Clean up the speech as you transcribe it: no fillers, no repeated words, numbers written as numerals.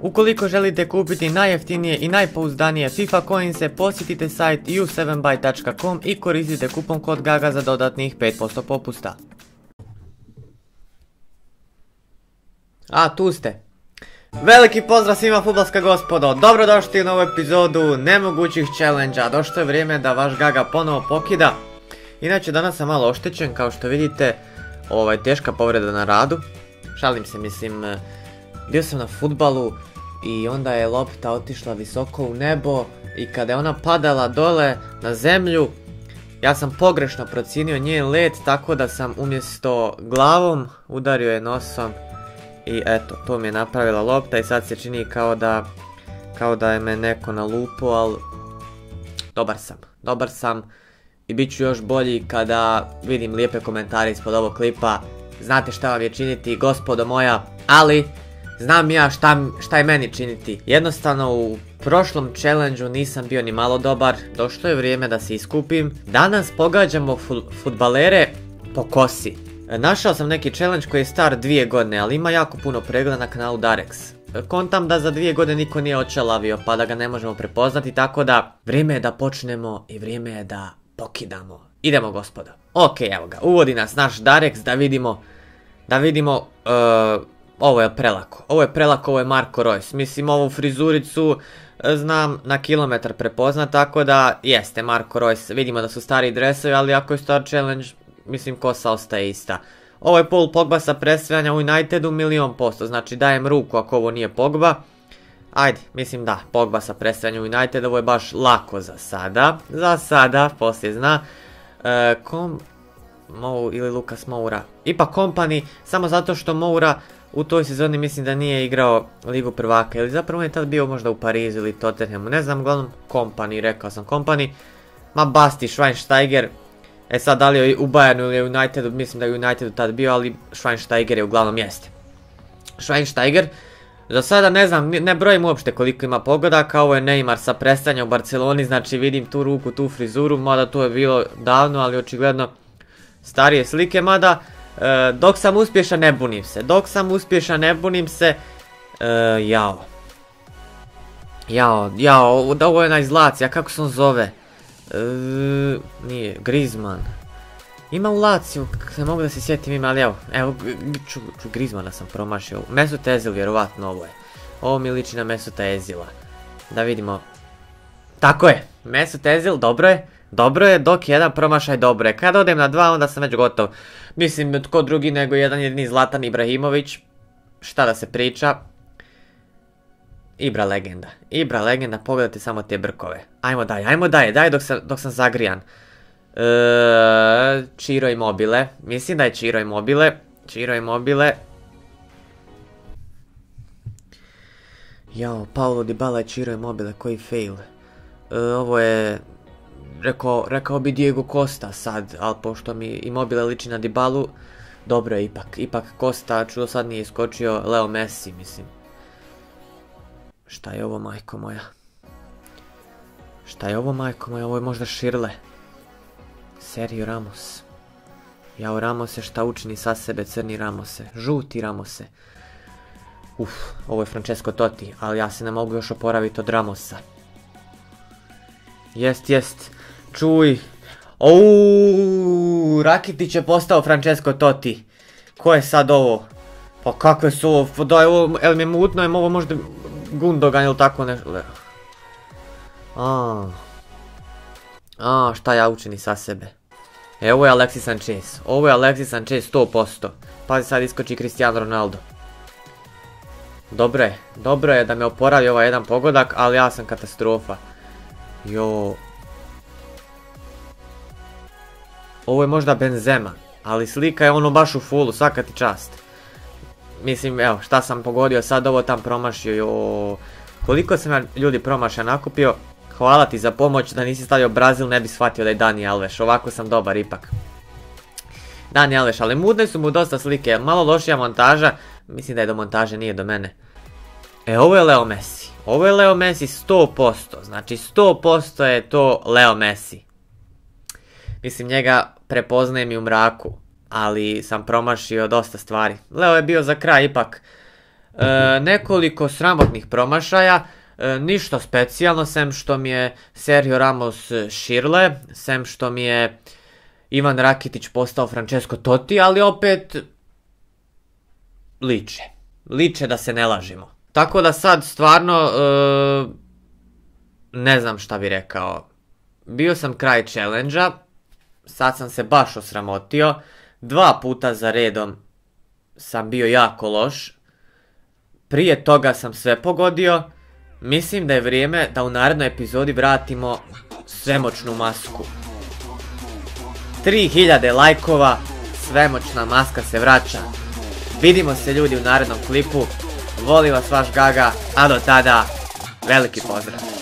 Ukoliko želite kupiti najjeftinije i najpouzdanije FIFA coinse, posjetite sajt u7buy.com i koristite kupon kod GAGA za dodatnih 5% popusta. A, tu ste. Veliki pozdrav svima fudbalska gospodo, dobrodošli u novu epizodu nemogućih challenge-a. Došlo je vrijeme da vaš GAGA ponovo pokida. Inače, danas sam malo oštećen, kao što vidite, teška povreda na radu. Šalim se, mislim, bio sam na fudbalu i onda je lopta otišla visoko u nebo i kada je ona padala dole na zemlju, ja sam pogrešno procijenio njen let, tako da sam umjesto glavom udario je nosom i eto, to mi je napravila lopta i sad se čini kao da je me neko nalupo, ali dobar sam i bit ću još bolji kada vidim lijepe komentare ispod ovog klipa. Znate šta vam je činiti, gospodo moja, ali znam ja šta je meni činiti. Jednostavno u prošlom challenge-u nisam bio ni malo dobar, došlo je vrijeme da se iskupim. Danas pogađamo fudbalere po kosi. Našao sam neki challenge koji je star 2 godine, ali ima jako puno pregleda na kanalu Darex. Kontam da za 2 godine niko nije očelavio, pa da ga ne možemo prepoznati, tako da vrijeme je da počnemo i vrijeme je da pokidamo. Idemo, gospodo. Ok, evo ga, uvodi nas naš Darex da vidimo, ovo je prelako, ovo je Marco Reus. Mislim, ovu frizuricu znam na kilometar prepoznat, tako da jeste Marco Reus. Vidimo da su stari dresovi, ali ako je star challenge, mislim, kosa ostaje ista. Ovo je Paul Pogba sa presvajanja u Unitedu 10000%, znači dajem ruku ako ovo nije Pogba. Ajde, mislim da, Pogba sa presvajanjem u Unitedu, ovo je baš lako za sada, poslije zna. Ili Lucas Moura, ipak Kompany, samo zato što Moura u toj sezoni mislim da nije igrao Ligu prvaka, ili zapravo on je tad bio možda u Parizu ili Tottenhamu, ne znam, uglavnom Kompany, rekao sam Kompany. Ma basti Schweinsteiger, sad da li je u Bayernu ili u Unitedu, mislim da je u Unitedu tad bio, ali Schweinsteiger je uglavnom jeste. Schweinsteiger, za sada ne znam, ne brojim uopšte koliko ima pogodaka, ovo je Neymar sa prestanja u Barceloni, znači vidim tu ruku, tu frizuru, mada to je bilo davno, ali očigledno starije slike, mada dok sam uspješan ne bunim se, jao, ovo je najzlacija, kako se on zove, nije, Griezmann, ima u Laciju, ne mogu da se sjetim ime, ali evo, Griezmana sam promašio, Mesut Özil vjerovatno ovo mi liči na Mesuta Özila, da vidimo, tako je, Mesut Özil, dobro je, dok jedan promašaj dobro je. Kada odem na 2 onda sam već gotov. Mislim, tko drugi nego jedan jedini Zlatan Ibrahimović. Šta da se priča. Ibra legenda, pogledajte samo te brkove. Ajmo dalje, dok sam zagrijan. Ciro Immobile, mislim da je Ciro Immobile. Jao, Paulo Dybala je Ciro Immobile, koji fail. Ovo je... Rekao bi Diego Costa sad, ali pošto mi Immobile liči na Dybalu, dobro je ipak Costa, čudo sad nije iskočio Leo Messi, mislim. Šta je ovo, majko moja? Ovo je možda Širle. Sergio Ramos. Jao Ramose, šta učini sa sebe, crni Ramose, žuti Ramose. Ovo je Francesco Totti, ali ja se ne mogu još oporaviti od Ramosa. Jest. Čuj. Rakitić je postao Francesco Totti. Ko je sad ovo? Pa kakve su ovo? Da je ovo, el mi je mutno, je ovo možda Gundogan ili tako nešto. Šta ja učini sa sebe? Ovo je Alexis Sanchez 100%. Pazi, sad iskoči Cristiano Ronaldo. Dobro je da me oporavi ovaj jedan pogodak, ali ja sam katastrofa. Ovo je možda Benzema, ali slika je ono baš u fullu, svaka ti čast. Mislim, evo, šta sam pogodio sad, ovo tam promašio, koliko sam ja ljudi promašaja nakupio, hvala ti za pomoć, da nisi stavio Brazil ne bi shvatio da je Dani Alves, ovako sam dobar ipak. Dani Alves, ali mudne su mu dosta slike, malo lošija montaža, mislim da je do montaže, nije do mene. Ovo je Leo Messi 100%, znači 100% je to Leo Messi. Mislim, njega prepoznajem i u mraku, ali sam promašio dosta stvari. Leo je bio za kraj ipak Nekoliko sramotnih promašaja, ništa specijalno, sem što mi je Sergio Ramos Širle, sem što mi je Ivan Rakitić postao Francesco Totti, ali opet liče da se ne lažemo. Tako da sad stvarno ne znam šta bi rekao. Bio sam kraj challenge-a, sad sam se baš osramotio, 2 puta za redom sam bio jako loš, prije toga sam sve pogodio, mislim da je vrijeme da u narednoj epizodi vratimo svemoćnu masku. 3000 lajkova, svemoćna maska se vraća. Vidimo se ljudi u narednom klipu, volim vas vaš Gaga, a do tada veliki pozdrav.